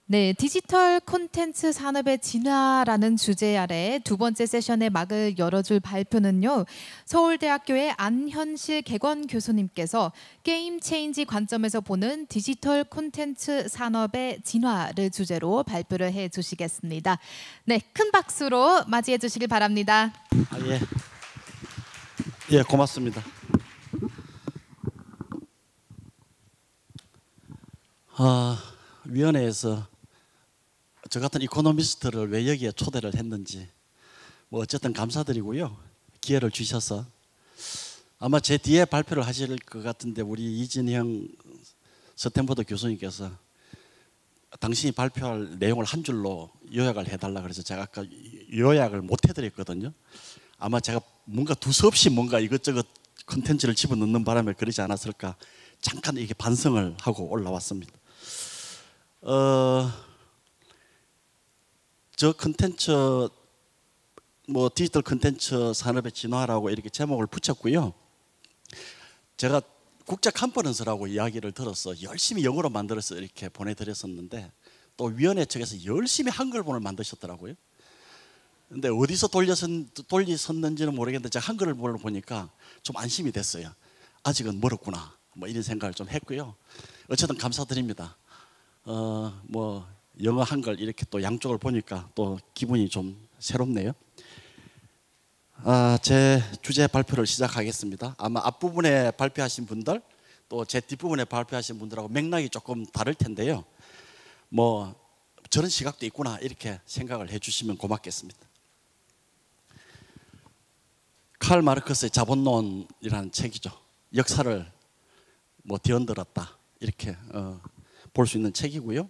네, 디지털 콘텐츠 산업의 진화라는 주제 아래 두 번째 세션의 막을 열어줄 발표는요. 서울대학교의 안현실 객원 교수님께서 게임 체인지 관점에서 보는 디지털 콘텐츠 산업의 진화를 주제로 발표를 해 주시겠습니다. 네, 큰 박수로 맞이해 주시길 바랍니다. 예, 고맙습니다. 위원회에서 저 같은 이코노미스트를 왜 여기에 초대를 했는지 뭐 어쨌든 감사드리고요. 기회를 주셔서 아마 제 뒤에 발표를 하실 것 같은데 우리 이진형 스탠퍼드 교수님께서 당신이 발표할 내용을 한 줄로 요약을 해달라 그래서 제가 아까 요약을 못 해드렸거든요. 아마 제가 뭔가 두서없이 뭔가 이것저것 컨텐츠를 집어넣는 바람에 그러지 않았을까 잠깐 이게 반성을 하고 올라왔습니다. 저 컨텐츠 뭐 디지털 컨텐츠 산업의 진화라고 이렇게 제목을 붙였고요. 제가 국제 컨퍼런스라고 이야기를 들어서 열심히 영어로 만들어서 이렇게 보내드렸었는데 또 위원회 측에서 열심히 한글본을 만드셨더라고요. 근데 어디서 돌리셨는지는 모르겠는데 제가 한글본을 보니까 좀 안심이 됐어요. 아직은 멀었구나 뭐 이런 생각을 좀 했고요. 어쨌든 감사드립니다. 뭐 영어 한글 이렇게 또 양쪽을 보니까 또 기분이 좀 새롭네요. 제 주제 발표를 시작하겠습니다. 아마 앞부분에 발표하신 분들 또 제 뒷부분에 발표하신 분들하고 맥락이 조금 다를 텐데요. 뭐 저런 시각도 있구나 이렇게 생각을 해주시면 고맙겠습니다. 칼 마르크스의 자본론이라는 책이죠. 역사를 뭐 뒤흔들었다 이렇게 볼 수 있는 책이고요.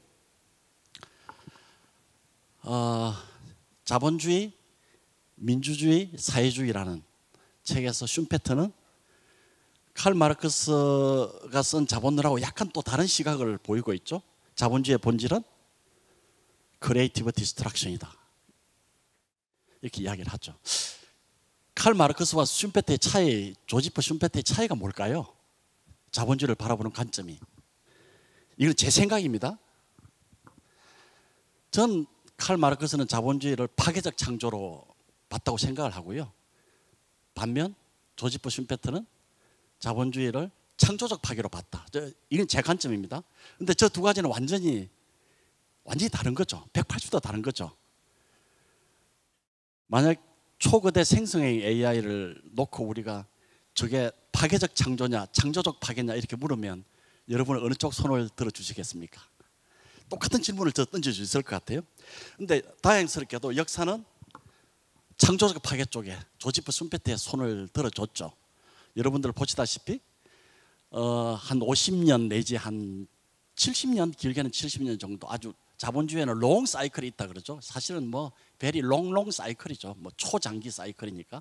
자본주의, 민주주의, 사회주의라는 책에서 슌페터는 칼 마르크스가 쓴 자본론하고 약간 또 다른 시각을 보이고 있죠. 자본주의의 본질은 크리에이티브 디스트럭션이다 이렇게 이야기를 하죠. 칼 마르크스와 슌페터의 차이, 조지프 슌페터의 차이가 뭘까요? 자본주의를 바라보는 관점이. 이건 제 생각입니다. 전 칼 마르크스는 자본주의를 파괴적 창조로 봤다고 생각을 하고요. 반면 조지프 슌페터는 자본주의를 창조적 파괴로 봤다. 이건 제 관점입니다. 근데 저 두 가지는 완전히 다른 거죠. 180도 다른 거죠. 만약 초거대 생성형 AI를 놓고 우리가 저게 파괴적 창조냐 창조적 파괴냐 이렇게 물으면 여러분은 어느 쪽 손을 들어주시겠습니까? 똑같은 질문을 던질 수 있을 것 같아요. 근데 다행스럽게도 역사는 창조적 파괴 쪽에 조지프 슌페터의 손을 들어줬죠. 여러분들 보시다시피 한 50년 내지 한 70년, 길게는 70년 정도 아주 자본주의에는 롱 사이클이 있다 그러죠. 사실은 뭐 베리 롱 사이클이죠. 뭐 초장기 사이클이니까.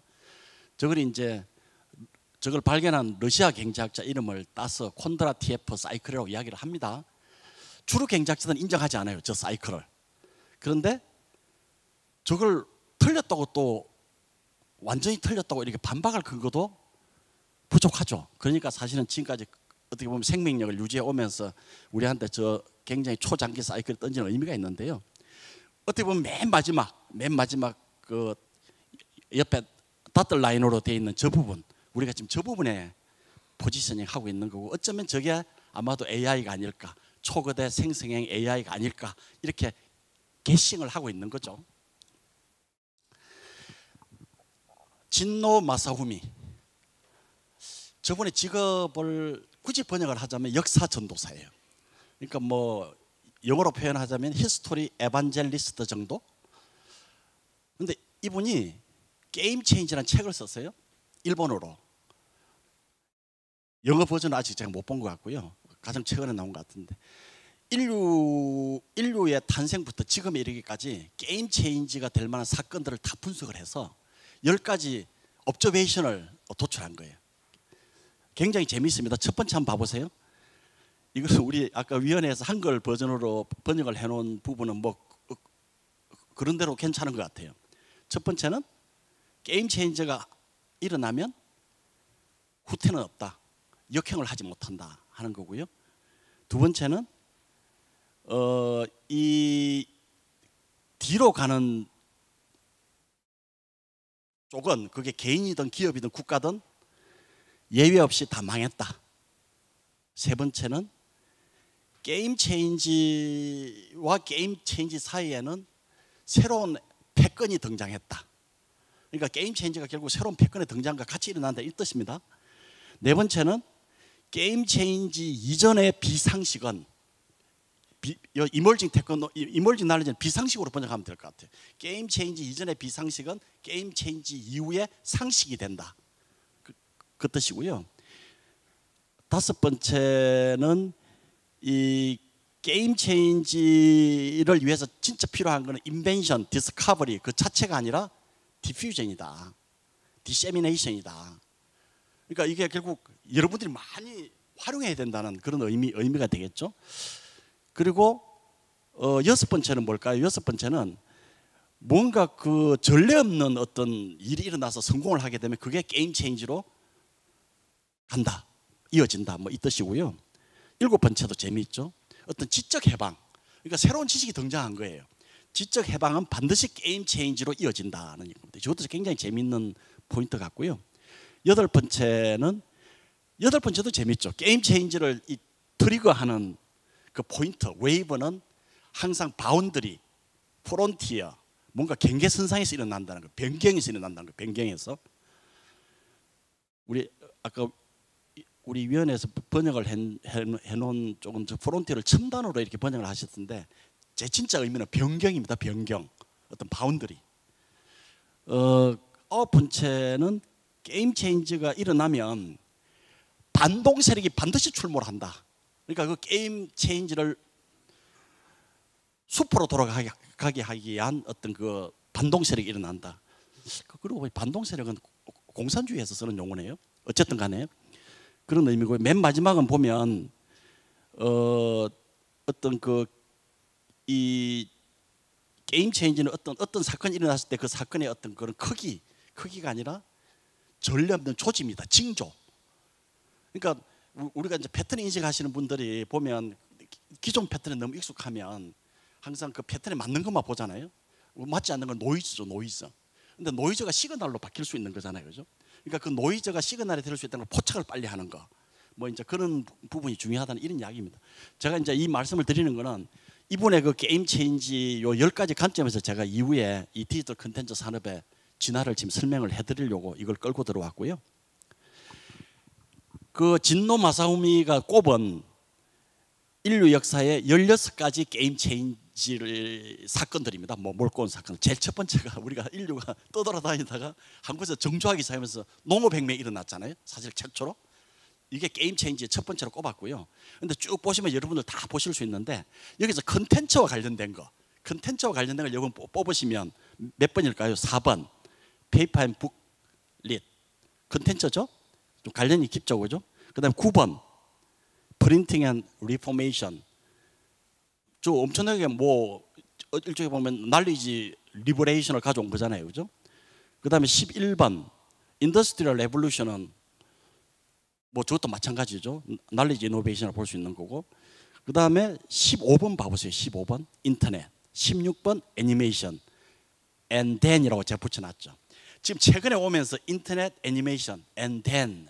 저걸 발견한 러시아 경제학자 이름을 따서 콘드라티에프 사이클이라고 이야기를 합니다. 주로 경제학자들은 인정하지 않아요. 저 사이클을. 그런데 저걸 틀렸다고 또 완전히 틀렸다고 이렇게 반박할 근거도 부족하죠. 그러니까 사실은 지금까지 어떻게 보면 생명력을 유지해 오면서 우리한테 저 굉장히 초장기 사이클을 던지는 의미가 있는데요. 어떻게 보면 맨 마지막 그 옆에 다트 라인으로 되어 있는 저 부분, 우리가 지금 저 부분에 포지셔닝 하고 있는 거고 어쩌면 저게 아마도 AI가 아닐까, 초거대 생성형 AI가 아닐까 이렇게 게싱을 하고 있는 거죠. 진노 마사후미, 저분의 직업을 굳이 번역을 하자면 역사 전도사예요. 그러니까 뭐 영어로 표현하자면 히스토리 에반젤리스트 정도. 근데 이분이 게임 체인지라는 책을 썼어요. 일본어로. 영어 버전은 아직 제가 못 본 것 같고요. 가장 최근에 나온 것 같은데 인류의 탄생부터 지금에 이르기까지 게임 체인지가 될 만한 사건들을 다 분석을 해서 10가지 옵저베이션을 도출한 거예요. 굉장히 재미있습니다. 첫 번째 한번 봐보세요. 이것은 우리 아까 위원회에서 한글 버전으로 번역을 해놓은 부분은 뭐 그런 대로 괜찮은 것 같아요. 첫 번째는 게임 체인저가 일어나면 후퇴는 없다. 역행을 하지 못한다 하는 거고요. 두 번째는 이 뒤로 가는 쪽은 그게 개인이든 기업이든 국가든 예외 없이 다 망했다. 세 번째는 게임 체인지와 게임 체인지 사이에는 새로운 패권이 등장했다. 그러니까 게임 체인지가 결국 새로운 패권의 등장과 같이 일어난다 이 뜻입니다. 네 번째는 게임 체인지 이전의 비상식은 이머징 날리지는 비상식으로 번역하면 될 것 같아요. 게임 체인지 이전의 비상식은 게임 체인지 이후의 상식이 된다. 그 뜻이고요. 다섯 번째는 이 게임 체인지를 위해서 진짜 필요한 것은 인벤션, 디스커버리 그 자체가 아니라 디퓨전이다. 디세미네이션이다. 그러니까 이게 결국 여러분들이 많이 활용해야 된다는 그런 의미가 되겠죠. 그리고 여섯 번째는 뭘까요? 여섯 번째는 뭔가 그 전례 없는 어떤 일이 일어나서 성공을 하게 되면 그게 게임 체인지로 간다. 이어진다. 뭐 이 뜻이고요. 일곱 번째도 재미있죠. 어떤 지적 해방. 그러니까 새로운 지식이 등장한 거예요. 지적 해방은 반드시 게임 체인지로 이어진다는 겁니다. 이것도 굉장히 재미있는 포인트 같고요. 여덟 번째도 재미있죠. 게임 체인지를 트리거하는 그 포인트, 웨이브는 항상 바운더리, 프론티어, 뭔가 경계선상에서 일어난다는 거, 변경에서 일어난다는 거, 변경에서. 아까 우리 위원회에서 번역을 해놓은 조금 프론티어를 첨단으로 이렇게 번역을 하셨던데 제 진짜 의미는 변경입니다. 변경, 어떤 바운더리. 아홉 번째는 게임 체인지가 일어나면 반동 세력이 반드시 출몰을 한다. 그러니까 그 게임 체인지를 숲으로 돌아가게 하기 위한 어떤 그 반동 세력이 일어난다. 그리고 반동 세력은 공산주의에서 쓰는 용어네요. 어쨌든 간에 그런 의미고, 맨 마지막은 보면 어떤 이 게임 체인지는 어떤 사건이 일어났을 때 그 사건의 어떤 그런 크기가 아니라 전례 없는 조짐이다. 징조. 그러니까 우리가 이제 패턴 인식하시는 분들이 보면 기존 패턴에 너무 익숙하면 항상 그 패턴에 맞는 것만 보잖아요. 맞지 않는 건 노이즈죠, 노이즈. 근데 노이즈가 시그널로 바뀔 수 있는 거잖아요, 그죠? 그러니까 그 노이즈가 시그널에 들을 수 있다는 걸 포착을 빨리 하는 거, 뭐 이제 그런 부분이 중요하다는 이런 이야기입니다. 제가 이제 이 말씀을 드리는 거는 이분의 그 게임 체인지 요 10가지 관점에서 제가 이후에 이 디지털 콘텐츠 산업의 진화를 지금 설명을 해드리려고 이걸 끌고 들어왔고요. 그 진노 마사오미가 꼽은 인류 역사의 16가지 게임 체인지 사건들입니다. 뭐 몰고 온 사건. 제일 첫 번째가 우리가 인류가 떠돌아다니다가 한 곳에서 정조하기 시작하면서 농업혁명이 일어났잖아요. 사실 최초로. 이게 게임 체인지의 첫 번째로 꼽았고요. 근데 쭉 보시면 여러분들 다 보실 수 있는데 여기서 컨텐츠와 관련된 거. 컨텐츠와 관련된 걸 여러분 뽑으시면 몇 번일까요? 4번. 페이퍼 앤 북 릿. 컨텐츠죠? 좀 관련이 깊죠, 그죠? 그 다음에 9번. 프린팅 앤 리포메이션. 저 엄청나게 뭐 일종에 보면 날리지 리버레이션을 가져온 거잖아요, 그죠? 그 다음에 11번. 인더스트리얼 레볼루션은 뭐 저것도 마찬가지죠. 날리지 이노베이션을 볼 수 있는 거고. 그 다음에 15번 봐보세요. 15번 인터넷. 16번 애니메이션. And then이라고 제가 붙여놨죠. 지금 최근에 오면서 인터넷, 애니메이션, and then.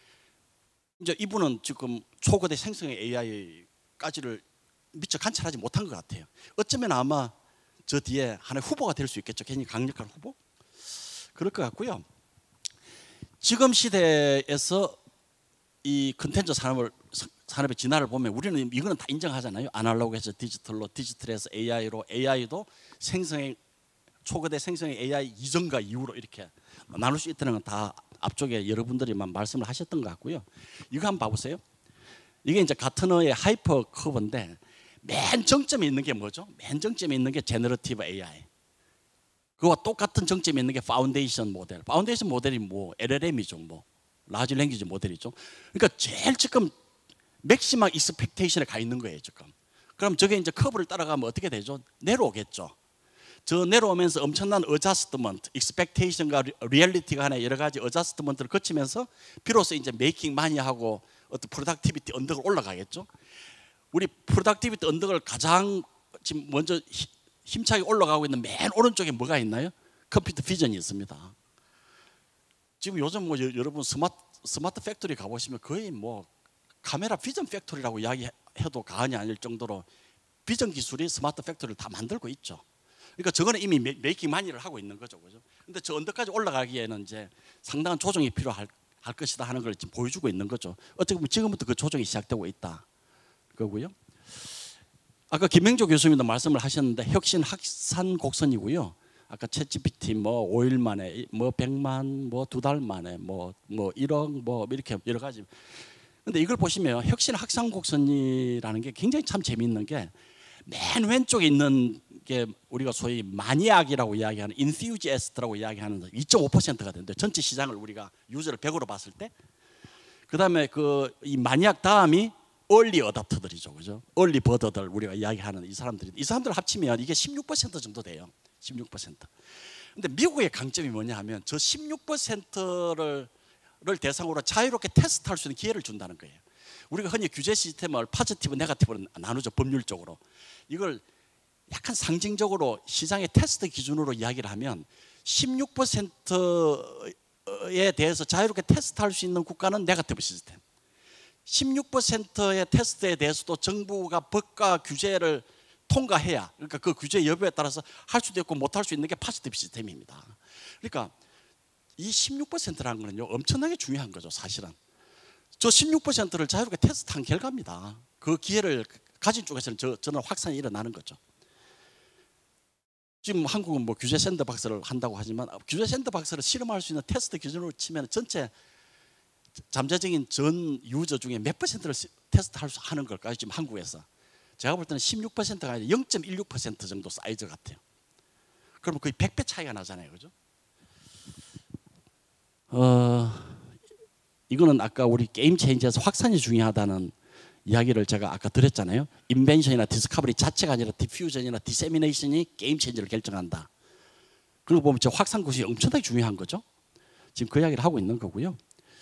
이제 이분은 지금 초거대 생성의 AI까지를 미처 관찰하지 못한 것 같아요. 어쩌면 아마 저 뒤에 하나의 후보가 될 수 있겠죠. 굉장히 강력한 후보? 그럴 것 같고요. 지금 시대에서 이 컨텐츠 산업의 진화를 보면 우리는 이거는 다 인정하잖아요. 아날로그에서 디지털로, 디지털에서 AI로, AI도 초거대 생성의 AI 이전과 이후로 이렇게 나눌 수 있다는 건 다 앞쪽에 여러분들이만 말씀을 하셨던 것 같고요. 이거 한번 봐보세요. 이게 이제 가트너의 하이퍼 커브인데 맨 정점에 있는 게 뭐죠? 맨 정점에 있는 게 제너러티브 AI. 그와 똑같은 정점에 있는 게 파운데이션 모델. 파운데이션 모델이 뭐 LLM이죠, 뭐 라지 랭귀지 모델이죠. 그러니까 제일 지금 맥시멈 익스펙테이션에 가 있는 거예요, 지금. 그럼 저게 이제 커브를 따라가면 어떻게 되죠? 내려오겠죠. 저 내려오면서 엄청난 어자스트먼트, 익스펙테이션과 리얼리티가 하나 여러 가지 어자스트먼트를 거치면서 비로소 이제 메이킹 많이 하고 어떤 프로덕티비티 언덕을 올라가겠죠. 우리 프로덕티비티 언덕을 가장 지금 먼저 힘차게 올라가고 있는 맨 오른쪽에 뭐가 있나요? 컴퓨터 비전이 있습니다. 지금 요즘 뭐 여러분 스마트 팩토리 가보시면 거의 뭐 카메라 비전 팩토리라고 이야기해도 과언이 아닐 정도로 비전 기술이 스마트 팩토리를 다 만들고 있죠. 그러니까 저거는 이미 메이킹 마니를 하고 있는 거죠, 그죠? 근데 저 언덕까지 올라가기에는 이제 상당한 조정이 필요할 것이다 하는 걸 지금 보여주고 있는 거죠. 어떻게 보면 지금부터 그 조정이 시작되고 있다 거고요. 아까 김명조 교수님도 말씀을 하셨는데 혁신 확산 곡선이고요. 아까 챗GPT 뭐 5일 만에, 뭐 100만, 뭐 2달 만에, 뭐 1억, 뭐 이렇게 여러 가지. 근데 이걸 보시면 혁신 확산 곡선이라는 게 굉장히 참 재미있는 게 맨 왼쪽에 있는 게 우리가 소위 마니악이라고 이야기하는 인퓨지애스트라고 이야기하는 2.5%가 되는데 전체 시장을 우리가 유저를 100으로 봤을 때 그다음에 이 마니악 다음이 얼리 어답터들이죠, 그죠? 얼리 버더들 우리가 이야기하는 이 사람들 합치면 이게 16% 정도 돼요. 16%. 근데 미국의 강점이 뭐냐 하면 저 16%를 대상으로 자유롭게 테스트할 수 있는 기회를 준다는 거예요. 우리가 흔히 규제 시스템을 포지티브, 네거티브로 나누죠, 법률적으로. 이걸 약간 상징적으로 시장의 테스트 기준으로 이야기를 하면 16%에 대해서 자유롭게 테스트할 수 있는 국가는 네거티브 시스템. 16%의 테스트에 대해서도 정부가 법과 규제를 통과해야, 그러니까 그 규제 여부에 따라서 할 수도 있고 못할 수 있는 게 포지티브 시스템입니다. 그러니까 이 16%라는 거는요 엄청나게 중요한 거죠. 사실은 저 16%를 자유롭게 테스트한 결과입니다. 그 기회를 가진 쪽에서는 저는 확산이 일어나는 거죠. 지금 한국은 뭐 규제 샌드박스를 한다고 하지만 규제 샌드박스를 실험할 수 있는 테스트 기준으로 치면 전체 잠재적인 전 유저 중에 몇 %를 테스트할 수 하는 걸까요? 지금 한국에서 제가 볼 때는 16%가 아니라 0.16% 정도 사이즈 같아요. 그러면 거의 100배 차이가 나잖아요, 그죠? 이거는 아까 우리 게임 체인지에서 확산이 중요하다는 이야기를 제가 아까 드렸잖아요. 인벤션이나 디스커버리 자체가 아니라 디퓨전이나 디세미네이션이 게임 체인지를 결정한다. 그리고 보면 저 확산 구식이 엄청나게 중요한 거죠. 지금 그 이야기를 하고 있는 거고요.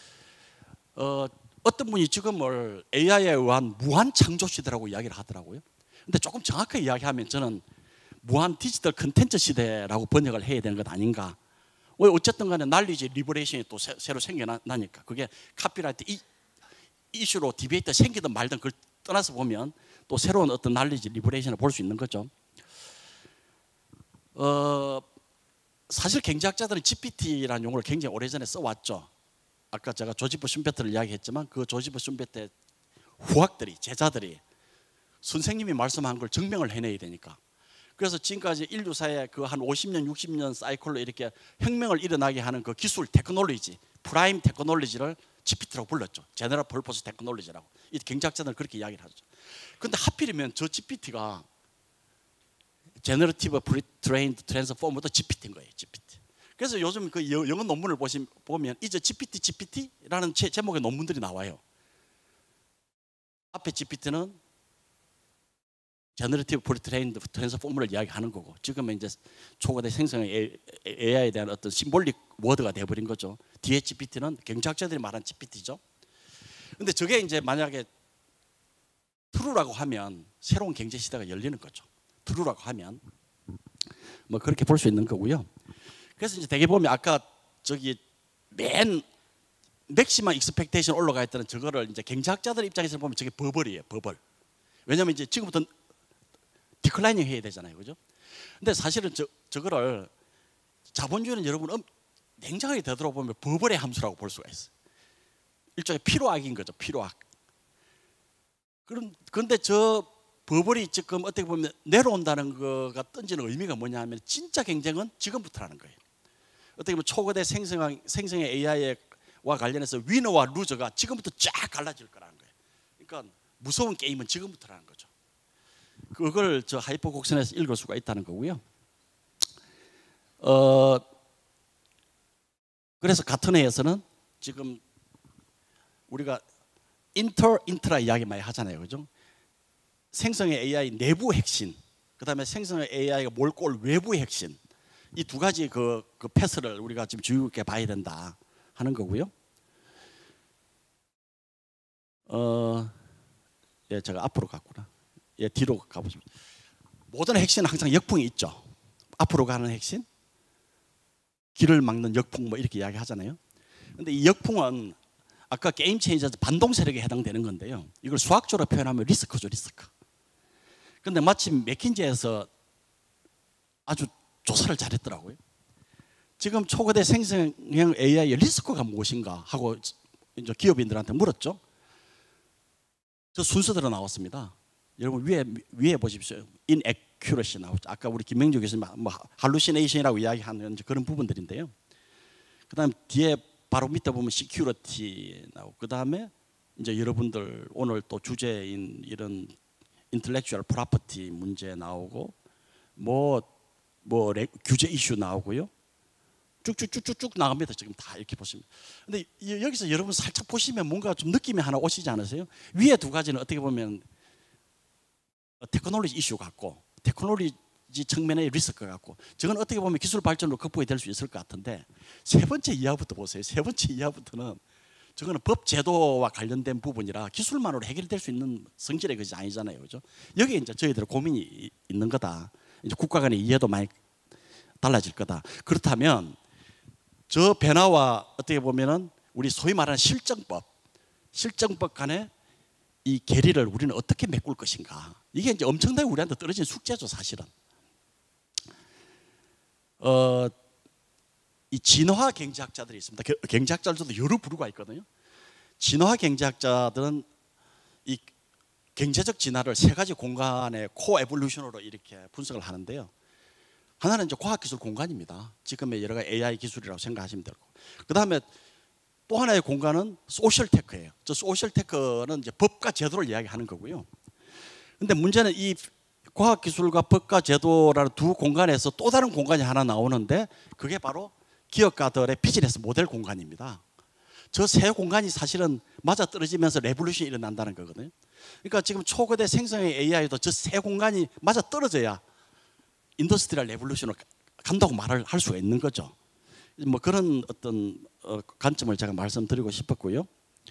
어떤 분이 지금을 AI에 의한 무한 창조 시대라고 이야기를 하더라고요. 근데 조금 정확하게 이야기하면 저는 무한 디지털 컨텐츠 시대라고 번역을 해야 되는 것 아닌가. 어쨌든 간에 날리지 리버레이션이 또 새로 생겨나니까 그게 카피라이트 이슈로 디베이트 생기든 말든 그걸 떠나서 보면 또 새로운 어떤 날리지 리버레이션을 볼 수 있는 거죠. 사실 경제학자들은 GPT라는 용어를 굉장히 오래전에 써왔죠. 아까 제가 조지프 슌베트를 이야기했지만 그 조지프 슌베트의 후학들이, 제자들이 선생님이 말씀한 걸 증명을 해내야 되니까. 그래서 지금까지 인류사의 그 한 50년, 60년 사이클로 이렇게 혁명을 일어나게 하는 그 기술, 테크놀로지, 프라임 테크놀로지를 GPT라고 불렀죠. 제너럴 퍼포스 테크놀로지라고. 이 경제학자들은 그렇게 이야기를 하죠. 그런데 하필이면 저 GPT가 제너러티브 프리트레인드 트랜스포머도 GPT인 거예요. GPT. 그래서 요즘 그 영어 논문을 보면 이제 GPT라는 제목의 논문들이 나와요. 앞에 GPT는 제너러티브 프리트레인드 트랜스포머를 이야기하는 거고 지금은 이제 초거대 생성의 AI에 대한 어떤 심볼릭 워드가 돼버린 거죠. 뒤에 GPT는 경제학자들이 말한 GPT죠. 근데 저게 이제 만약에 트루라고 하면 새로운 경제 시대가 열리는 거죠. 트루라고 하면 뭐 그렇게 볼 수 있는 거고요. 그래서 이제 대개 보면 아까 저기 맨 맥시멈 익스펙테이션 올라가 있다는 저거를 이제 경제학자들 입장에서 보면 저게 버블이에요. 버블. 왜냐하면 이제 지금부터 디클라이닝 해야 되잖아요, 그죠? 근데 사실은 저거를 자본주의는 여러분 냉정하게 되돌아보면 버블의 함수라고 볼 수가 있어요. 일종의 피로악인 거죠, 피로악. 그런데 저 버블이 지금 어떻게 보면 내려온다는 거가 던지는 의미가 뭐냐 면 진짜 경쟁은 지금부터라는 거예요. 어떻게 보면 초거대 생성의 AI와 관련해서 위너와 루저가 지금부터 쫙 갈라질 거라는 거예요. 그러니까 무서운 게임은 지금부터라는 거죠. 그걸 저 하이퍼 곡선에서 읽을 수가 있다는 거고요. 그래서 가트너에서는 지금 우리가 인트라 이야기 많이 하잖아요, 그죠? 생성의 AI 내부 핵심, 그다음에 생성의 AI가 몰고 올 외부 핵심, 이 두 가지 그 패스를 우리가 지금 주의 깊게 봐야 된다 하는 거고요. 예, 제가 앞으로 갔구나. 예, 뒤로 가보시면. 모든 핵심은 항상 역풍이 있죠. 앞으로 가는 핵심, 길을 막는 역풍 뭐 이렇게 이야기하잖아요. 근데 이 역풍은 아까 게임 체인저 반동 세력에 해당되는 건데요. 이걸 수학적으로 표현하면 리스크죠, 리스크. 근데 마침 맥킨지에서 아주 조사를 잘했더라고요. 지금 초거대 생성형 AI의 리스크가 무엇인가 하고 이제 기업인들한테 물었죠. 저 순서대로 나왔습니다. 여러분 위에 보십시오. inaccuracy 나오죠. 아까 우리 김명주 교수님 뭐 hallucination이라고 이야기하는 그런 부분들인데요. 그다음 뒤에 바로 밑에 보면 security 나오고 그다음에 이제 여러분들 오늘 또 주제인 이런 intellectual property 문제 나오고 뭐 규제 이슈 나오고요. 쭉쭉쭉쭉 나갑니다. 지금 다 이렇게 보시면. 근데 여기서 여러분 살짝 보시면 뭔가 좀 느낌이 하나 오시지 않으세요? 위에 두 가지는 어떻게 보면 테크놀로지 이슈 같고 테크놀로지 측면의 리스크 같고 저건 어떻게 보면 기술 발전으로 극복이 될 수 있을 것 같은데 세 번째 이하부터 보세요. 세 번째 이하부터는 저거는 법 제도와 관련된 부분이라 기술만으로 해결될 수 있는 성질의 것이 아니잖아요. 그죠? 여기에 이제 저희들 고민이 있는 거다. 이제 국가 간의 이해도 많이 달라질 거다. 그렇다면 저 변화와 어떻게 보면은 우리 소위 말하는 실정법 간의 이 괴리를 우리는 어떻게 메꿀 것인가. 이게 이제 엄청나게 우리한테 떨어진 숙제죠, 사실은. 이 진화 경제학자들이 있습니다. 경제학자들도 여러 부류가 있거든요. 진화 경제학자들은 이 경제적 진화를 세 가지 공간의 코에볼루션으로 이렇게 분석을 하는데요. 하나는 이제 과학기술 공간입니다. 지금의 여러 가지 AI 기술이라고 생각하시면 되고, 그 다음에 또 하나의 공간은 소셜 테크예요. 저 소셜 테크는 이제 법과 제도를 이야기하는 거고요. 근데 문제는 이 과학기술과 법과 제도라는 두 공간에서 또 다른 공간이 하나 나오는데 그게 바로 기업가들의 비즈니스 모델 공간입니다. 저 세 공간이 사실은 맞아떨어지면서 레볼루션이 일어난다는 거거든요. 그러니까 지금 초거대 생성의 AI도 저 세 공간이 맞아떨어져야 인더스트리얼 레볼루션을 간다고 말을 할 수가 있는 거죠. 뭐 그런 어떤 관점을 제가 말씀드리고 싶었고요.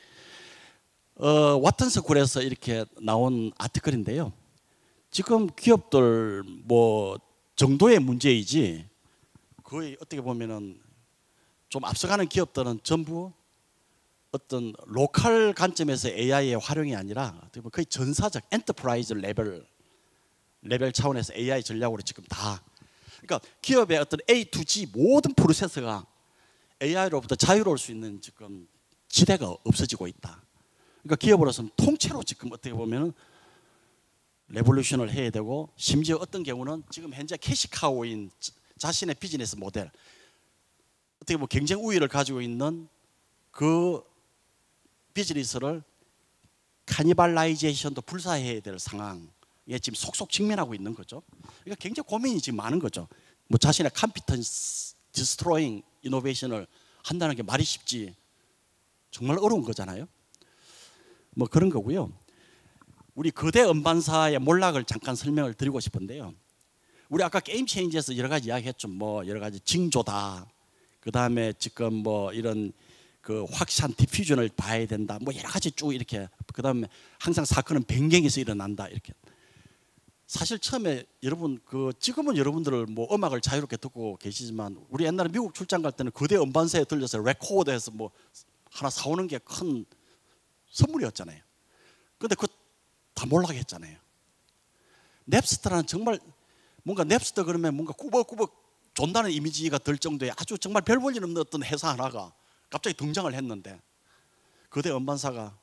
와튼스쿨에서 이렇게 나온 아티클인데요. 지금 기업들 뭐 정도의 문제이지 거의 어떻게 보면은 좀 앞서가는 기업들은 전부 어떤 로컬 관점에서 AI의 활용이 아니라 거의 전사적 엔터프라이즈 레벨 차원에서 AI 전략으로 지금 다, 그러니까 기업의 어떤 A to G 모든 프로세스가 AI로부터 자유로울 수 있는 지금 지대가 없어지고 있다. 그러니까 기업으로서는 통째로 지금 어떻게 보면은 레볼루션을 해야 되고, 심지어 어떤 경우는 지금 현재 캐시카우인 자신의 비즈니스 모델, 어떻게 보면 경쟁 우위를 가지고 있는 그 비즈니스를 카니발라이제이션도 불사해야 될 상황에 지금 속속 직면하고 있는 거죠. 그러니까 굉장히 고민이 지금 많은 거죠. 뭐 자신의 컴피턴스 디스트로잉 이노베이션을 한다는 게 말이 쉽지 정말 어려운 거잖아요. 뭐 그런 거고요. 우리 거대 음반사의 몰락을 잠깐 설명을 드리고 싶은데요. 우리 아까 게임 체인지에서 여러 가지 이야기했죠. 뭐 여러 가지 징조다. 그 다음에 지금 뭐 이런 그 확실한 디퓨전을 봐야 된다. 뭐 여러 가지 쭉 이렇게. 그 다음에 항상 사건은 변경에서 일어난다. 이렇게. 사실 처음에 여러분 지금은 여러분들 뭐 음악을 자유롭게 듣고 계시지만 우리 옛날에 미국 출장 갈 때는 거대 음반사에 들려서 레코드해서 뭐 하나 사오는 게 큰 선물이었잖아요. 근데 그거 다 몰락했잖아요. 넵스터라는 정말 뭔가 넵스터 그러면 뭔가 꾸벅꾸벅 존다는 이미지가 들 정도의 아주 정말 별 볼 일 없는 어떤 회사 하나가 갑자기 등장을 했는데 거대 음반사가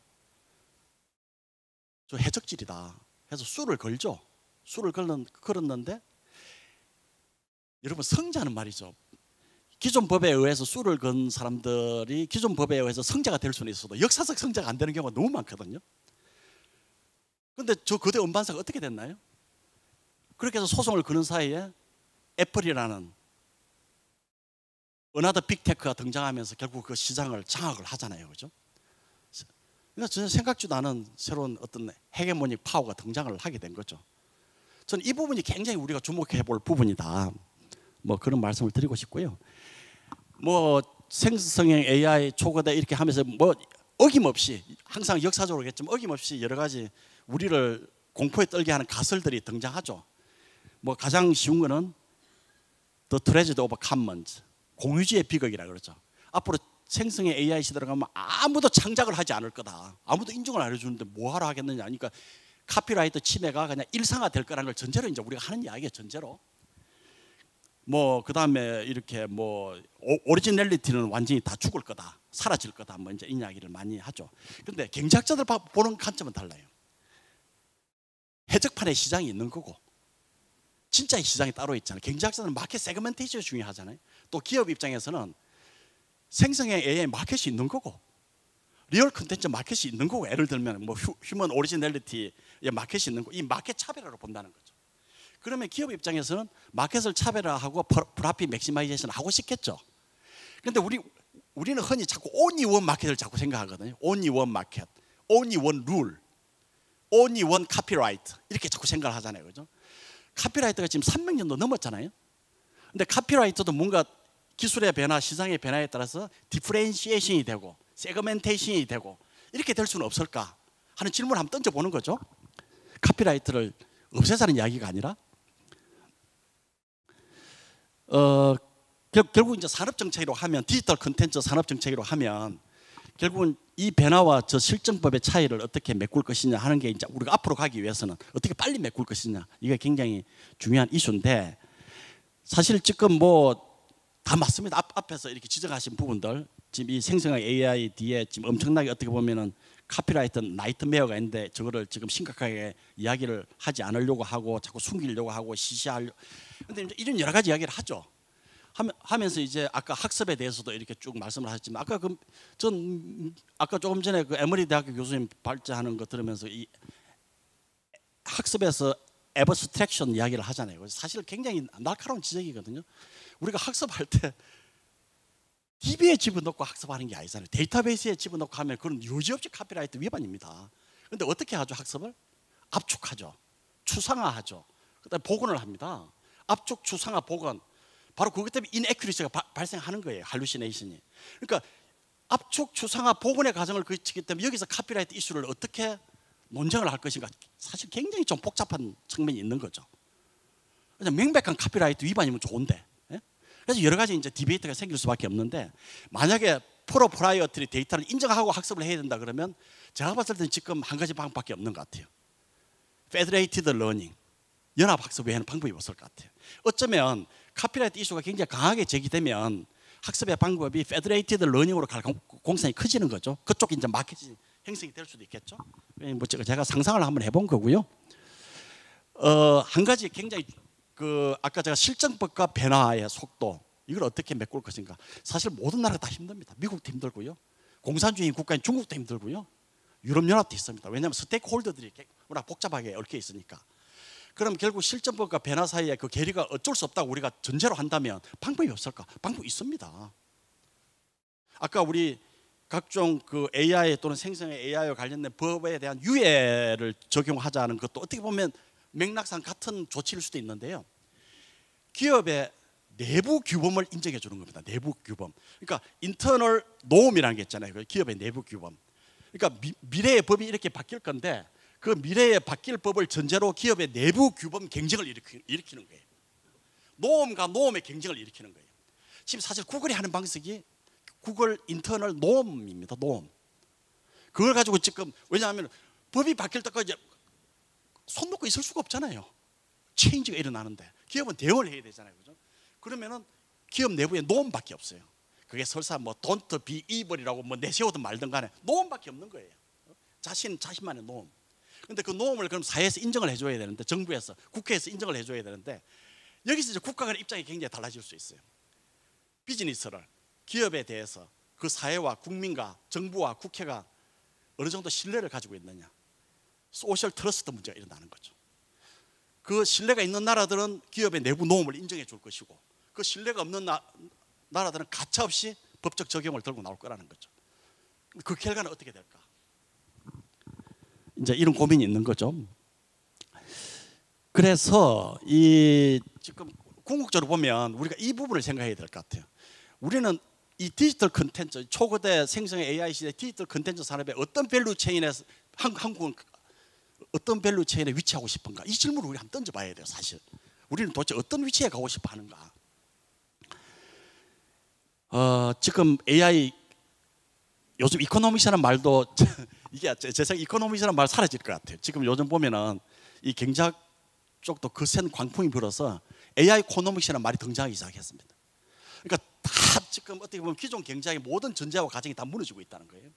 저 해적질이다 해서 수를 걸죠. 수를 걸었는데 여러분 성자는 말이죠. 기존 법에 의해서 수를 건 사람들이 기존 법에 의해서 성자가 될 수는 있어도 역사적 성자가 안 되는 경우가 너무 많거든요. 그런데 저 거대 음반사가 어떻게 됐나요? 그렇게 해서 소송을 거는 사이에 애플이라는 어나더 빅테크가 등장하면서 결국 그 시장을 장악을 하잖아요. 그죠? 그러니까 전혀 생각지도 않은 새로운 어떤 헤게모닉 파워가 등장을 하게 된 거죠. 저는 이 부분이 굉장히 우리가 주목해 볼 부분이다. 뭐 그런 말씀을 드리고 싶고요. 뭐 생성형 AI 초거대 이렇게 하면서 뭐 어김없이 항상 역사적으로겠지만 어김없이 여러 가지 우리를 공포에 떨게 하는 가설들이 등장하죠. 뭐 가장 쉬운 거는 The Tragedy of Commons, 공유주의 비극이라 그러죠. 앞으로 생성의 AI 시대로 가면 아무도 창작을 하지 않을 거다. 아무도 인정을 안 해주는데 뭐하러 하겠느냐. 그러니까 카피라이트 침해가 그냥 일상화될 거라는 걸 전제로 이제 우리가 하는 이야기예요. 전제로. 뭐 그다음에 이렇게 뭐 오리지널리티는 완전히 다 죽을 거다, 사라질 거다, 뭐 이제 이 이야기를 많이 하죠. 그런데 경제학자들 보는 관점은 달라요. 해적판의 시장이 있는 거고 진짜의 시장이 따로 있잖아요. 경제학자들은 마켓 세그멘테이션이 중요하잖아요. 또 기업 입장에서는 생성의 AI 마켓이 있는 거고 리얼 컨텐츠 마켓이 있는 거고, 예를 들면 뭐 휴먼 오리지널리티의 마켓이 있는 거, 이 마켓 차별화로 본다는 거죠. 그러면 기업 입장에서는 마켓을 차별화하고 프라핏 맥시마이제이션 하고 싶겠죠. 그런데 우리는 흔히 자꾸 only one 마켓을 자꾸 생각하거든요. only one 마켓, only one rule, only one copyright 이렇게 자꾸 생각을 하잖아요. 그죠? 카피라이트가 지금 300년도 넘었잖아요. 근데 카피라이트도 뭔가 기술의 변화, 시장의 변화에 따라서 디프렌시에이션이 되고 세그멘테이션이 되고 이렇게 될 수는 없을까 하는 질문을 한번 던져보는 거죠. 카피라이트를 없애자는 이야기가 아니라 결국 이제 산업 정책으로 하면, 디지털 콘텐츠 산업 정책으로 하면 결국은 이 변화와 저 실정법의 차이를 어떻게 메꿀 것이냐 하는 게 이제 우리가 앞으로 가기 위해서는 어떻게 빨리 메꿀 것이냐, 이게 굉장히 중요한 이슈인데, 사실 지금 뭐 다 맞습니다. 앞에서 이렇게 지적하신 부분들, 지금 이 생성의 AI 뒤에 지금 엄청나게 어떻게 보면은 카피라이트 나이트메어가 있는데 저거를 지금 심각하게 이야기를 하지 않으려고 하고 자꾸 숨기려고 하고 시시하려. 근데 이제 이런 여러 가지 이야기를 하죠. 하면서 이제 아까 학습에 대해서도 이렇게 쭉 말씀을 하셨지만, 아까 전 아까 조금 전에 그 에머리 대학교 교수님 발제하는 거 들으면서 이 학습에서 애버스트랙션 이야기를 하잖아요. 사실 굉장히 날카로운 지적이거든요. 우리가 학습할 때 DB에 집어넣고 학습하는 게 아니잖아요. 데이터베이스에 집어넣고 하면 그건 여지없이 카피라이트 위반입니다. 그런데 어떻게 하죠? 학습을 압축하죠, 추상화하죠, 그다음에 복원을 합니다. 압축, 추상화, 복원, 바로 그것 때문에 인애큐리시가 발생하는 거예요. 할루시네이션이. 그러니까 압축, 추상화, 복원의 과정을 거치기 때문에 여기서 카피라이트 이슈를 어떻게 논쟁을 할 것인가, 사실 굉장히 좀 복잡한 측면이 있는 거죠. 그냥 명백한 카피라이트 위반이면 좋은데, 예? 그래서 여러 가지 이제 디베이트가 생길 수밖에 없는데, 만약에 프로프라이어터리 데이터를 인정하고 학습을 해야 된다 그러면 제가 봤을 때는 지금 한 가지 방법밖에 없는 것 같아요. 페더레이티드 러닝, 연합학습 외에는 방법이 없을 것 같아요. 어쩌면 카피라이트 이슈가 굉장히 강하게 제기되면 학습의 방법이 페더레이티드 러닝으로 갈 공산이 커지는 거죠. 그쪽 이제 마켓이 형성이 될 수도 있겠죠. 뭐 제가 상상을 한번 해본 거고요. 한 가지 굉장히 아까 제가 실정법과 변화의 속도, 이걸 어떻게 메꿀 것인가. 사실 모든 나라가 다 힘듭니다. 미국도 힘들고요, 공산주의 국가인 중국도 힘들고요, 유럽연합도 있습니다. 왜냐하면 스테이크홀더들이 워낙 복잡하게 얽혀 있으니까. 그럼 결국 실정법과 변화 사이에 그 괴리가 어쩔 수 없다고 우리가 전제로 한다면 방법이 없을까? 방법이 있습니다. 아까 우리 각종 그 AI 또는 생성의 AI와 관련된 법에 대한 유예를 적용하자는 것도 어떻게 보면 맥락상 같은 조치일 수도 있는데요. 기업의 내부 규범을 인정해 주는 겁니다. 내부 규범. 그러니까 인터널 노움이라는 게 있잖아요. 기업의 내부 규범. 그러니까 미래의 법이 이렇게 바뀔 건데 그 미래에 바뀔 법을 전제로 기업의 내부 규범 경쟁을 일으키는 거예요. 노움과 노움의 경쟁을 일으키는 거예요. 지금 사실 구글이 하는 방식이 구글 인터널 노움입니다. 노움. 그걸 가지고 지금, 왜냐하면 법이 바뀔 때까지 손 놓고 있을 수가 없잖아요. 체인지가 일어나는데 기업은 대응을 해야 되잖아요. 그죠? 그러면은 기업 내부에 노움밖에 없어요. 그게 설사 뭐 don't be evil이라고 뭐 내세우든 말든 간에 노움밖에 없는 거예요. 자신만의 노움. 근데 그 노움을 그럼 사회에서 인정을 해줘야 되는데, 정부에서, 국회에서 인정을 해줘야 되는데, 여기서 이제 국가 간의 입장이 굉장히 달라질 수 있어요. 비즈니스를, 기업에 대해서 그 사회와 국민과 정부와 국회가 어느 정도 신뢰를 가지고 있느냐, 소셜 트러스트 문제가 일어나는 거죠. 그 신뢰가 있는 나라들은 기업의 내부 노움을 인정해 줄 것이고, 그 신뢰가 없는 나라들은 가차없이 법적 적용을 들고 나올 거라는 거죠. 그 결과는 어떻게 될까? 이제 이런 고민이 있는 거죠. 그래서 지금 궁극적으로 보면 우리가 이 부분을 생각해야 될 것 같아요. 우리는 이 디지털 컨텐츠, 초거대 생성의 AI 시대 디지털 컨텐츠 산업의 어떤 밸류 체인에, 한국은 어떤 밸류 체인에 위치하고 싶은가, 이 질문을 우리 한번 던져봐야 돼요. 사실 우리는 도대체 어떤 위치에 가고 싶어 하는가? 지금 AI, 요즘 이코노믹스라는 말도 이게 제 생각에 이코노믹스라는 말 사라질 것 같아요. 지금 요즘 보면은 이 경제학 쪽도 거센 광풍이 불어서 AI 이코노믹스라는 말이 등장하기 시작했습니다. 그러니까 다 지금 어떻게 보면 기존 경제학의 모든 전제와 가정이 다 무너지고 있다는 거예요.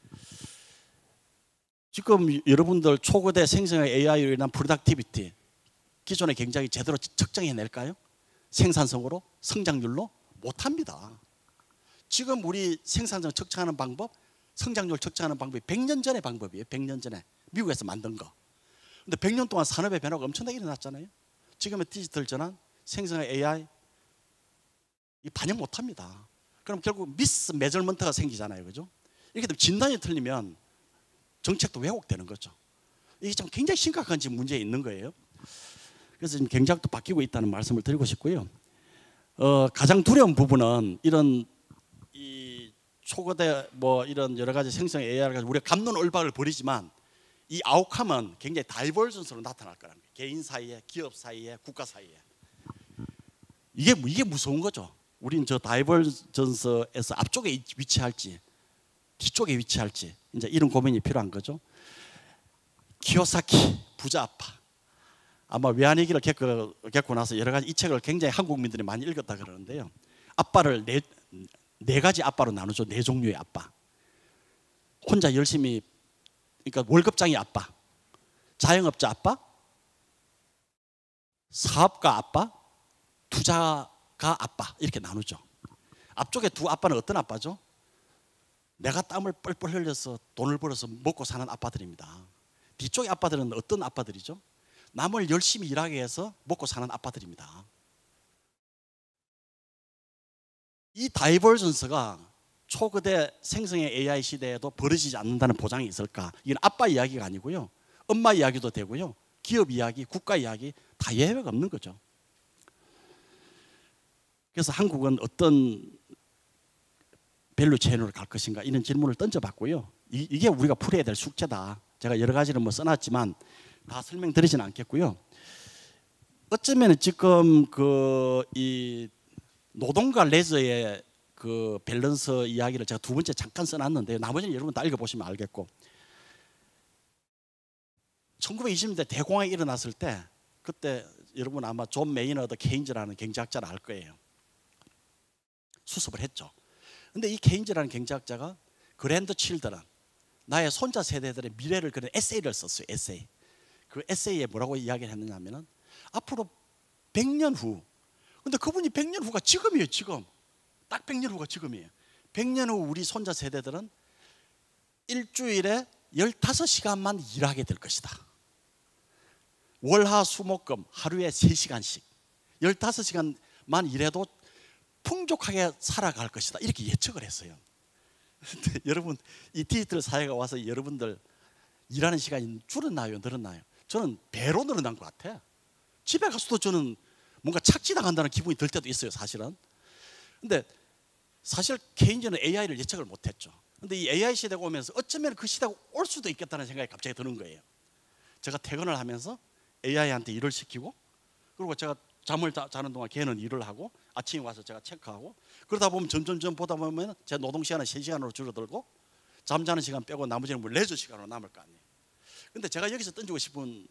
지금 여러분들 초거대 생성의 AI로 인한 프로덕티비티, 기존의 경제학이 제대로 측정해낼까요? 생산성으로, 성장률로? 못합니다. 지금 우리 생산성 측정하는 방법, 성장률 측정하는 방법이 100년 전의 방법이에요. 100년 전에 미국에서 만든 거. 근데 100년 동안 산업의 변화가 엄청나게 일어났잖아요. 지금의 디지털 전환, 생성의 AI 이 반영 못합니다. 그럼 결국 미스 메저먼트가 생기잖아요, 그죠? 이렇게 되면 진단이 틀리면 정책도 왜곡되는 거죠. 이게 좀 굉장히 심각한 지금 문제가 있는 거예요. 그래서 지금 경제학도 바뀌고 있다는 말씀을 드리고 싶고요. 가장 두려운 부분은 이런 이 초거대 뭐 이런 여러 가지 생성 AI를 가지고 우리가 갑론을박을 벌이지만 이 아웃컴은 굉장히 다이버전스로 나타날 거라는 거예요. 개인 사이에, 기업 사이에, 국가 사이에. 이게 무서운 거죠. 우리는 저 다이버전스에서 앞쪽에 위치할지 뒤쪽에 위치할지 이제 이런 고민이 필요한 거죠. 키요사키 부자 아빠, 아마 외환위기를 겪고 나서 여러 가지 이 책을 굉장히 한국민들이 많이 읽었다 그러는데요. 아빠를 네 가지 아빠로 나누죠. 네 종류의 아빠. 혼자 열심히, 그러니까 월급장이 아빠, 자영업자 아빠, 사업가 아빠, 투자가 아빠, 이렇게 나누죠. 앞쪽에 두 아빠는 어떤 아빠죠? 내가 땀을 뻘뻘 흘려서 돈을 벌어서 먹고 사는 아빠들입니다. 뒤쪽의 아빠들은 어떤 아빠들이죠? 남을 열심히 일하게 해서 먹고 사는 아빠들입니다. 이 다이버전스가 초거대 생성의 AI 시대에도 벌어지지 않는다는 보장이 있을까? 이건 아빠 이야기가 아니고요. 엄마 이야기도 되고요. 기업 이야기, 국가 이야기 다 예외가 없는 거죠. 그래서 한국은 어떤 밸류 체인으로 갈 것인가 이런 질문을 던져봤고요. 이게 우리가 풀어야 될 숙제다. 제가 여러 가지를 뭐 써놨지만 다 설명드리지는 않겠고요. 어쩌면 지금 이 노동과 레저의 그 밸런스 이야기를 제가 두 번째 잠깐 써놨는데요. 나머지는 여러분 다 읽어보시면 알겠고, 1920년대 대공황이 일어났을 때 그때 여러분 아마 존 메이너드 케인즈라는 경제학자를 알 거예요. 수습을 했죠. 근데 이 케인즈라는 경제학자가 그랜드 칠드런, 나의 손자 세대들의 미래를 그린 에세이를 썼어요. 에세이. 그 에세이에 뭐라고 이야기를 했느냐면은 앞으로 100년 후, 근데 그분이 100년 후가 지금이에요. 지금 딱 100년 후가 지금이에요. 100년 후 우리 손자 세대들은 일주일에 15시간만 일하게 될 것이다. 월화수목금 하루에 3시간씩 15시간만 일해도 풍족하게 살아갈 것이다. 이렇게 예측을 했어요. 근데 여러분, 이 디지털 사회가 와서 여러분들 일하는 시간이 줄었나요? 늘었나요? 저는 배로 늘어난 것 같아요. 집에 가서도 저는 뭔가 착취당한다는 기분이 들 때도 있어요, 사실은. 근데 사실 케인즈는 AI를 예측을 못했죠. 근데 이 AI 시대가 오면서 어쩌면 그 시대가 올 수도 있겠다는 생각이 갑자기 드는 거예요. 제가 퇴근을 하면서 AI한테 일을 시키고, 그리고 제가 잠을 자는 동안 걔는 일을 하고, 아침에 와서 제가 체크하고, 그러다 보면 점점 보다 보면 제 노동 시간은 3시간으로 줄어들고, 잠자는 시간 빼고 나머지는 뭐 레저 시간으로 남을 거 아니에요. 근데 제가 여기서 던지고 싶은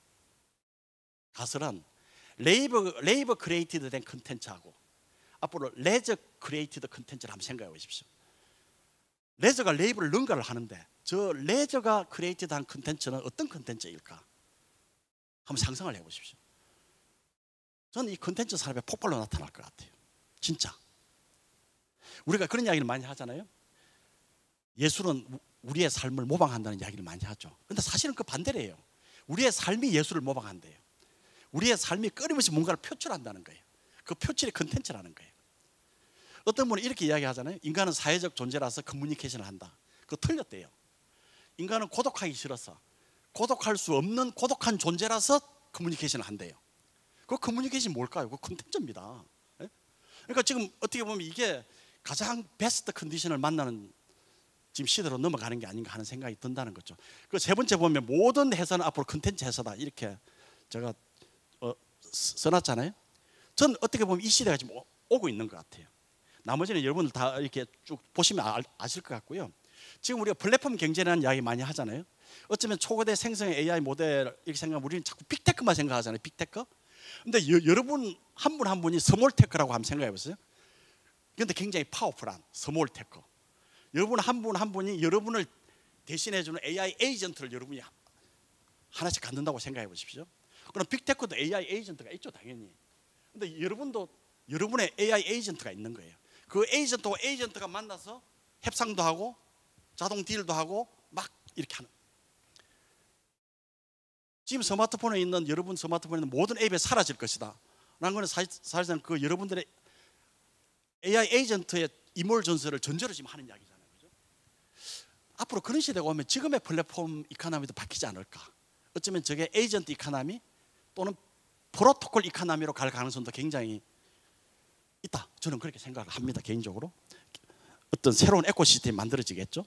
가설은 레이버 크리에이티드 된 컨텐츠하고 앞으로 레저 크리에이티드 컨텐츠를 한번 생각해 보십시오. 레저가 레이버를 능가를 하는데 저 레저가 크리에이티드한 컨텐츠는 어떤 컨텐츠일까? 한번 상상을 해보십시오. 저는 이 컨텐츠 산업의 폭발로 나타날 것 같아요. 진짜. 우리가 그런 이야기를 많이 하잖아요. 예술은 우리의 삶을 모방한다는 이야기를 많이 하죠. 근데 사실은 그 반대래요. 우리의 삶이 예술을 모방한대요. 우리의 삶이 끊임없이 뭔가를 표출한다는 거예요. 그 표출이 컨텐츠라는 거예요. 어떤 분은 이렇게 이야기하잖아요. 인간은 사회적 존재라서 커뮤니케이션을 한다. 그거 틀렸대요. 인간은 고독하기 싫어서, 고독할 수 없는 고독한 존재라서 커뮤니케이션을 한대요. 그 커뮤니케이션이 뭘까요? 그 컨텐츠입니다. 그러니까 지금 어떻게 보면 이게 가장 베스트 컨디션을 만나는 지금 시대로 넘어가는 게 아닌가 하는 생각이 든다는 거죠. 그 세 번째 보면 모든 회사는 앞으로 컨텐츠 회사다. 이렇게 제가 써놨잖아요. 전 어떻게 보면 이 시대가 지금 오고 있는 것 같아요. 나머지는 여러분들 다 이렇게 쭉 보시면 아실 것 같고요. 지금 우리가 플랫폼 경제라는 이야기 많이 하잖아요. 어쩌면 초거대 생성의 AI 모델 이렇게 생각하면 우리는 자꾸 빅테크만 생각하잖아요. 빅테크. 근데 여러분 한 분 한 분이 스몰테크라고 한번 생각해 보세요. 그런데 굉장히 파워풀한 스몰테크. 여러분 한 분 한 분이 여러분을 대신해주는 AI 에이전트를 여러분이 하나씩 갖는다고 생각해 보십시오. 그럼 빅테크도 AI 에이전트가 있죠, 당연히. 근데 여러분도 여러분의 AI 에이전트가 있는 거예요. 그 에이전트와 에이전트가 만나서 협상도 하고 자동 딜도 하고 막 이렇게 하는. 지금 스마트폰에 있는 여러분 스마트폰에 있는 모든 앱이 사라질 것이다 라는 것은 사실상 그 여러분들의 AI 에이전트의 이몰 전설을 전제로 지금 하는 이야기잖아요. 그죠? 앞으로 그런 시대가 오면 지금의 플랫폼 이코노미도 바뀌지 않을까. 어쩌면 저게 에이전트 이코노미 또는 프로토콜 이코노미로 갈 가능성도 굉장히 있다. 저는 그렇게 생각을 합니다. 개인적으로. 어떤 새로운 에코시스템이 만들어지겠죠.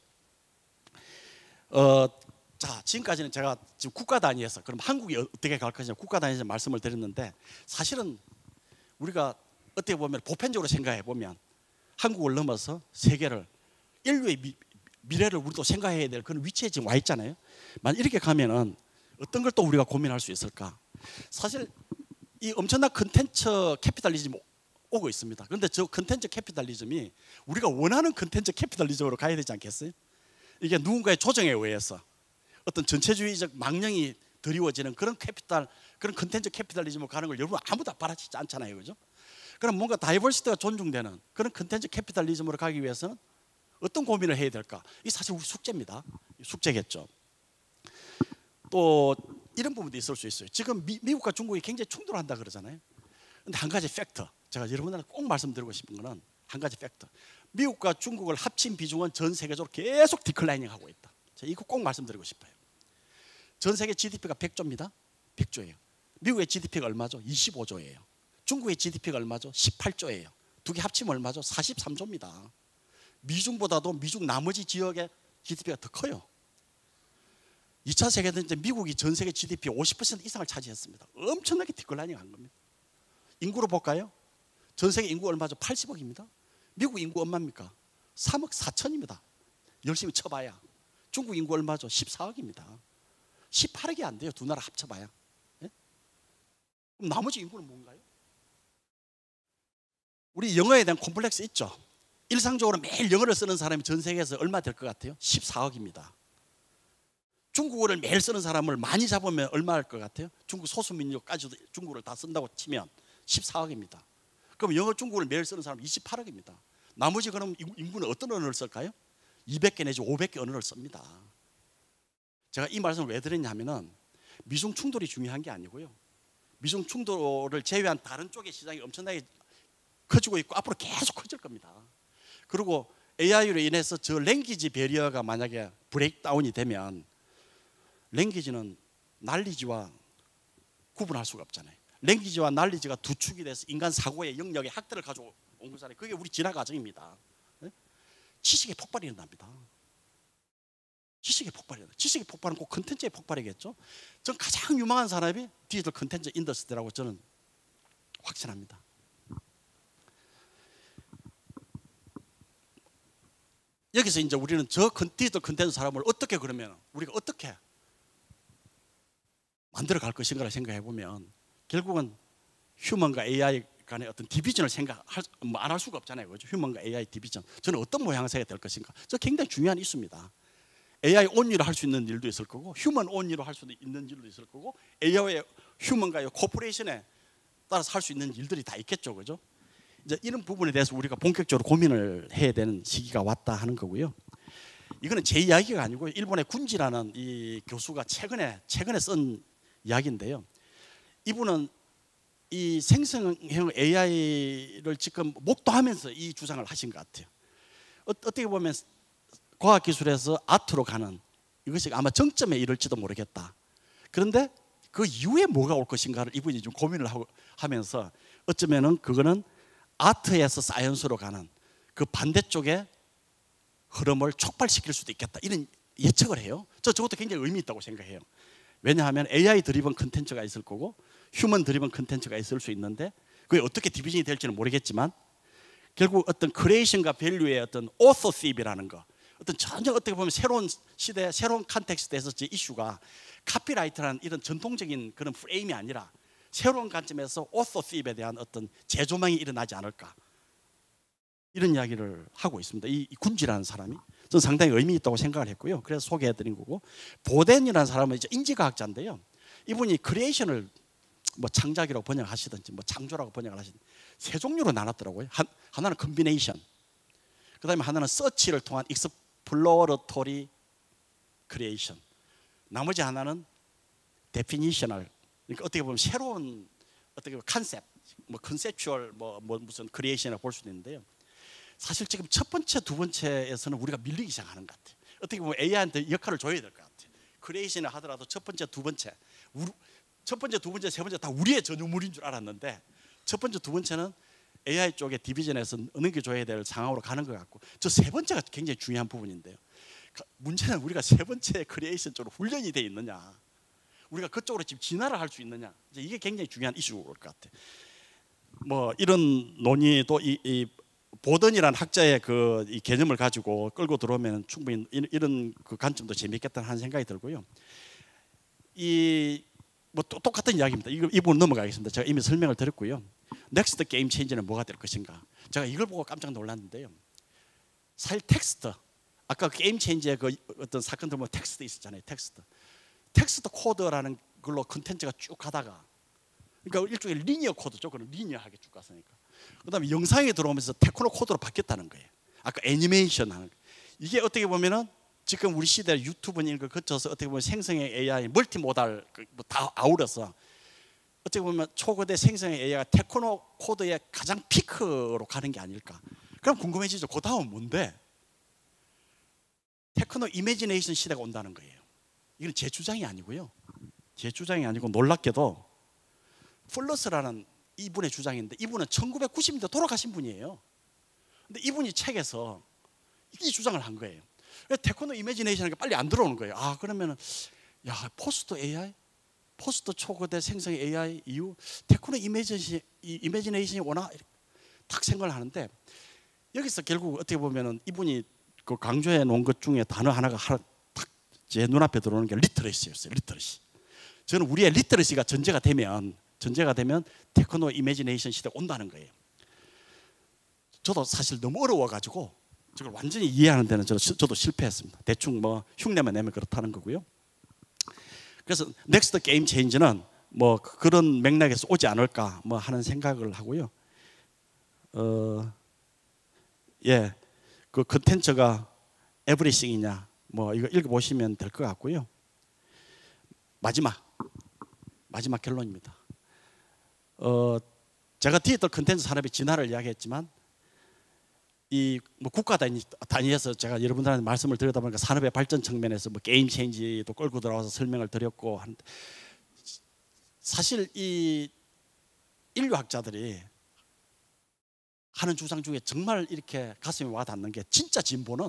자, 지금까지는 제가 지금 국가 단위에서 그럼 한국이 어떻게 갈 것이냐 국가 단위에서 말씀을 드렸는데, 사실은 우리가 어떻게 보면 보편적으로 생각해 보면 한국을 넘어서 세계를, 인류의 미래를 우리도 생각해야 될 그런 위치에 지금 와 있잖아요. 만약 이렇게 가면은 어떤 걸 또 우리가 고민할 수 있을까? 사실 이 엄청난 컨텐츠 캐피탈리즘이 오고 있습니다. 그런데 저 컨텐츠 캐피탈리즘이 우리가 원하는 컨텐츠 캐피탈리즘으로 가야 되지 않겠어요? 이게 누군가의 조정에 의해서 어떤 전체주의적 망령이 드리워지는 그런 그런 컨텐츠 캐피탈리즘으로 가는 걸 여러분 아무도 바라지 않잖아요, 그죠? 그럼 뭔가 다이버시티가 존중되는 그런 컨텐츠 캐피탈리즘으로 가기 위해서는 어떤 고민을 해야 될까? 이게 사실 우리 숙제입니다. 숙제겠죠. 또 이런 부분도 있을 수 있어요. 지금 미국과 중국이 굉장히 충돌한다 그러잖아요. 근데 한 가지 팩트, 제가 여러분들한테 꼭 말씀드리고 싶은 거는 한 가지 팩트. 미국과 중국을 합친 비중은 전 세계적으로 계속 디클라이닝 하고 있다. 제가 이거 꼭 말씀드리고 싶어요. 전 세계 GDP가 100조입니다. 100조예요. 미국의 GDP가 얼마죠? 25조예요. 중국의 GDP가 얼마죠? 18조예요. 두 개 합치면 얼마죠? 43조입니다. 미중보다도 미중 나머지 지역의 GDP가 더 커요. 2차 세계대전 미국이 전 세계 GDP 50% 이상을 차지했습니다. 엄청나게 디클라이닝 한 겁니다. 인구로 볼까요? 전 세계 인구 얼마죠? 80억입니다. 미국 인구 얼마입니까? 3억 4천입니다. 열심히 쳐봐야. 중국 인구 얼마죠? 14억입니다. 18억이 안 돼요. 두 나라 합쳐봐야. 네? 그럼 나머지 인구는 뭔가요? 우리 영어에 대한 콤플렉스 있죠? 일상적으로 매일 영어를 쓰는 사람이 전 세계에서 얼마 될 것 같아요? 14억입니다. 중국어를 매일 쓰는 사람을 많이 잡으면 얼마 할 것 같아요? 중국 소수민족까지도 중국어를 다 쓴다고 치면 14억입니다. 그럼 영어 중국어를 매일 쓰는 사람 28억입니다. 나머지 그럼 인구는 어떤 언어를 쓸까요? 200개 내지 500개 언어를 씁니다. 제가 이 말씀을 왜 드렸냐 하면은 미중 충돌이 중요한 게 아니고요. 미중 충돌을 제외한 다른 쪽의 시장이 엄청나게 커지고 있고 앞으로 계속 커질 겁니다. 그리고 AI로 인해서 저 랭귀지 배리어가 만약에 브레이크다운이 되면 랭귀지는 날리지와 구분할 수가 없잖아요. 랭귀지와 날리지가 두 축이 돼서 인간 사고의 영역에 학대를 가져온 거잖아요. 그게 우리 진화 과정입니다. 네? 지식의 폭발이 일어납니다. 지식의 폭발이 일어납니다. 지식의 폭발은 꼭 컨텐츠의 폭발이겠죠. 전 가장 유망한 산업이 디지털 컨텐츠 인더스트리라고 저는 확신합니다. 여기서 이제 우리는 저 디지털 컨텐츠 산업을 어떻게 그러면 우리가 어떻게 만들어 갈 것인가를 생각해 보면 결국은 휴먼과 AI 간의 어떤 디비전을 안 할 수가 없잖아요. 그렇죠? 휴먼과 AI 디비전. 저는 어떤 모양새가 될 것인가. 저 굉장히 중요한 이슈입니다. AI 온리로 할 수 있는 일도 있을 거고 휴먼 온리로 할 수 있는 일도 있을 거고 AI의 휴먼과의 코퍼레이션에 따라서 할 수 있는 일들이 다 있겠죠. 그죠? 이제 이런 부분에 대해서 우리가 본격적으로 고민을 해야 되는 시기가 왔다 하는 거고요. 이거는 제 이야기가 아니고 일본의 군지라는 이 교수가 최근에 쓴 이야기인데요. 이분은 이 생성형 AI를 지금 목도하면서 이 주장을 하신 것 같아요. 어떻게 보면 과학기술에서 아트로 가는 이것이 아마 정점에 이를지도 모르겠다. 그런데 그 이후에 뭐가 올 것인가를 이분이 좀 고민을 하면서 어쩌면은 그거는 아트에서 사이언스로 가는 그 반대쪽의 흐름을 촉발시킬 수도 있겠다. 이런 예측을 해요. 저것도 굉장히 의미 있다고 생각해요. 왜냐하면 AI 드리븐 컨텐츠가 있을 거고 휴먼 드리븐 컨텐츠가 있을 수 있는데 그게 어떻게 디비전이 될지는 모르겠지만 결국 어떤 크리에이션과 밸류의 어떤 오서십이라는 거, 어떤 전혀 어떻게 보면 새로운 시대, 새로운 컨텍스트에서 제 이슈가 카피라이트라는 이런 전통적인 그런 프레임이 아니라 새로운 관점에서 오서십에 대한 어떤 재조명이 일어나지 않을까, 이런 이야기를 하고 있습니다. 이 군지라는 사람이 저는 상당히 의미 있다고 생각을 했고요. 그래서 소개해드린 거고, 보덴이라는 사람은 이제 인지과학자인데요. 이분이 크리에이션을 뭐 창작이라고 번역하시든지 뭐 창조라고 번역을 하시든지 세 종류로 나눴더라고요. 하나는 컨비네이션, 그 다음에 하나는 서치를 통한 익스플로러토리 크리에이션, 나머지 하나는 데피니셔널, 그러니까 어떻게 보면 새로운 어떻게 보면 컨셉, 뭐 컨셉추얼 뭐 무슨 크리에이션을 볼 수도 있는데요. 사실 지금 첫 번째, 두 번째에서는 우리가 밀리기 시작하는 것 같아요. 어떻게 보면 AI한테 역할을 줘야 될 것 같아요. 크리에이션을 하더라도 첫 번째, 두 번째, 세 번째 다 우리의 전유물인 줄 알았는데 첫 번째, 두 번째는 AI 쪽의 디비전에서 넘겨줘야 될 상황으로 가는 것 같고, 저 세 번째가 굉장히 중요한 부분인데요. 문제는 우리가 세 번째 크리에이션 쪽으로 훈련이 돼 있느냐, 우리가 그쪽으로 지금 진화를 할 수 있느냐, 이게 굉장히 중요한 이슈일 것 같아요. 뭐 이런 논의도 이 보던이라는 학자의 이 개념을 가지고 끌고 들어오면 충분히 이런 그 관점도 재미있겠다는 하는 생각이 들고요. 뭐 똑같은 이야기입니다. 이분 넘어가겠습니다. 제가 이미 설명을 드렸고요. 넥스트 게임 체인지는 뭐가 될 것인가? 제가 이걸 보고 깜짝 놀랐는데요. 사실 텍스트, 아까 게임 체인지의 그 어떤 사건들 보면 텍스트 있었잖아요. 텍스트 코드라는 걸로 컨텐츠가 쭉 가다가, 그러니까 일종의 리니어 코드죠. 그건 리니어하게 쭉 갔으니까. 그다음에 영상이 들어오면서 테크노 코드로 바뀌었다는 거예요. 아까 애니메이션 하는 거. 이게 어떻게 보면은 지금 우리 시대 유튜브는 이런 걸 거쳐서 어떻게 보면 생성형 AI, 멀티모달 다 아우러서 어떻게 보면 초거대 생성형 AI가 테크노 코드의 가장 피크로 가는 게 아닐까. 그럼 궁금해지죠. 그 다음은 뭔데? 테크노 이미지네이션 시대가 온다는 거예요. 이건 제 주장이 아니고요. 제 주장이 아니고 놀랍게도 플러스라는 이분의 주장인데, 이분은 1990년대 돌아가신 분이에요. 근데 이분이 책에서 이 주장을 한 거예요. 테크노 이미지네이션이 빨리 안 들어오는 거예요. 아, 그러면은 야, 포스트 AI, 포스트 초거대 생성 AI 이후 테크노 이미지네이션이 오나 딱 생각을 하는데, 여기서 결국 어떻게 보면은 이분이 그 강조해 놓은 것 중에 단어 하나가 딱 제 눈앞에 들어오는 게 리터러시였어요. 리터러시. 저는 우리의 리터러시가 전제가 되면 테크노 이미지네이션 시대가 온다는 거예요. 저도 사실 너무 어려워가지고 저걸 완전히 이해하는 데는 저도 실패했습니다. 대충 뭐 흉내만 내면 그렇다는 거고요. 그래서 넥스트 게임 체인지는 뭐 그런 맥락에서 오지 않을까 뭐 하는 생각을 하고요. 그 컨텐츠가 에브리싱이냐, 뭐 이거 읽어보시면 될 것 같고요. 마지막 결론입니다. 제가 디지털 컨텐츠 산업의 진화를 이야기했지만, 뭐 국가 단위에서 제가 여러분들한테 말씀을 드리다 보니까 산업의 발전 측면에서 뭐 게임 체인지도 끌고 들어와서 설명을 드렸고, 사실 이 인류학자들이 하는 주장 중에 정말 이렇게 가슴에 와 닿는 게, 진짜 진보는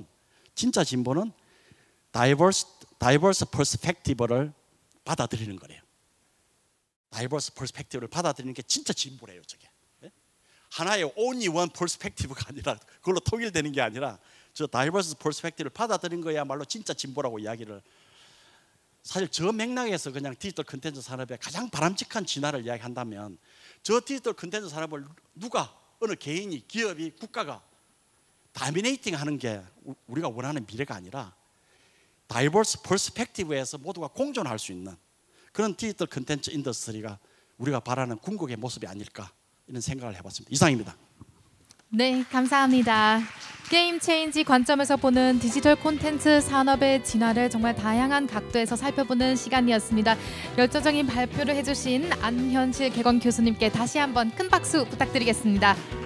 다이버스 퍼스펙티브를 받아들이는 거래요. 다이버스 퍼스펙티브를 받아들이는 게 진짜 진보래요. 저게 하나의 only one perspective가 아니라, 그걸로 통일되는 게 아니라 저 다이버스 퍼스펙티브를 받아들인 거야말로 진짜 진보라고 이야기를. 사실 저 맥락에서 그냥 디지털 컨텐츠 산업의 가장 바람직한 진화를 이야기한다면, 저 디지털 컨텐츠 산업을 어느 개인이, 기업이, 국가가 다미네이팅 하는 게 우리가 원하는 미래가 아니라, 다이버스 퍼스펙티브에서 모두가 공존할 수 있는 그런 디지털 컨텐츠 인더스트리가 우리가 바라는 궁극의 모습이 아닐까, 이런 생각을 해봤습니다. 이상입니다. 네, 감사합니다. 게임 체인지 관점에서 보는 디지털 콘텐츠 산업의 진화를 정말 다양한 각도에서 살펴보는 시간이었습니다. 열정적인 발표를 해주신 안현실 개건 교수님께 다시 한번 큰 박수 부탁드리겠습니다.